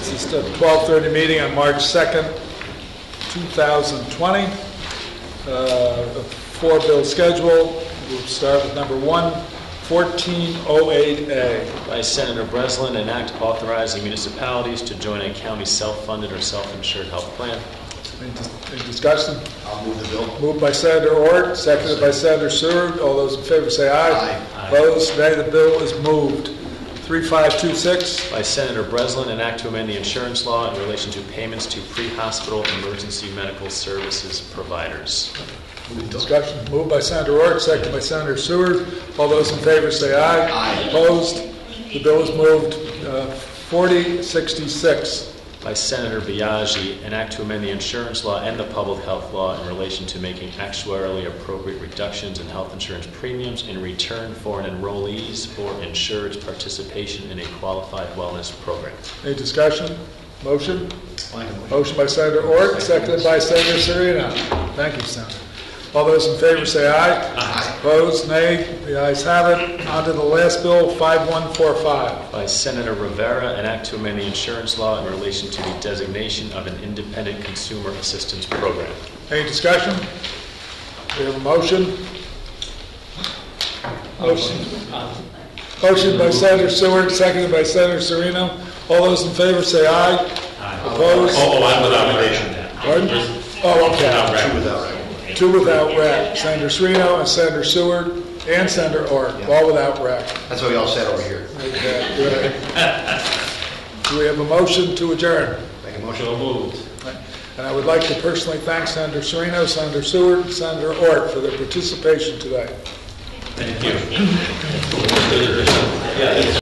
This is the 12:30 meeting on March 2nd, 2020. A four-bill schedule. We'll start with number 1, 1408A. By Senator Breslin, an act authorizing municipalities to join a county self-funded or self-insured health plan. Any discussion? I'll move the bill. Moved by Senator Ort, seconded by Senator Seward. All those in favor say aye. Aye. Opposed? Nay. The bill is moved. 3526. By Senator Breslin, an act to amend the insurance law in relation to payments to pre-hospital emergency medical services providers. Discussion. Moved by Senator Ort, seconded by Senator Seward. All those in favor say aye. Aye. Opposed? The bill is moved. 4066. By Senator Biaggi, an act to amend the insurance law and the public health law in relation to making actuarially appropriate reductions in health insurance premiums in return for an enrollee's or insured's participation in a qualified wellness program. Any discussion? Motion? Motion. Motion by Senator Ort, seconded by Senator Serino. Thank you, Senator. All those in favor say aye. Aye. Opposed? Nay. The ayes have it. On to the last bill, 5145. By Senator Rivera, an act to amend the insurance law in relation to the designation of an independent consumer assistance program. Any discussion? We have a motion. Motion by Senator Seward, seconded by Senator Serino. All those in favor say aye. Aye. Opposed? Oh, I'm without relation. Pardon? Oh, okay. Two without rec. Two without rec. Senator Serino and Senator Seward and Senator Ort, all without rec. That's what we all said over here. Okay, good. Do we have a motion to adjourn? Make a motion. So moved. And I would like to personally thank Senator Serino, Senator Seward, and Senator Ort for their participation today. Thank you.